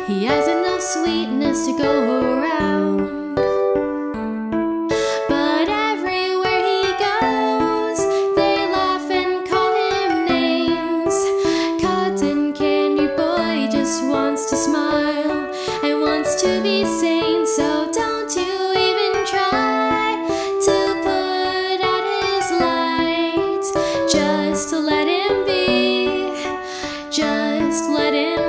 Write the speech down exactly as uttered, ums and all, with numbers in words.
He has enough sweetness to go around, but everywhere he goes, they laugh and call him names. Cotton candy boy just wants to smile and wants to be sane, so don't you even try to put out his light. Just let him be, just let him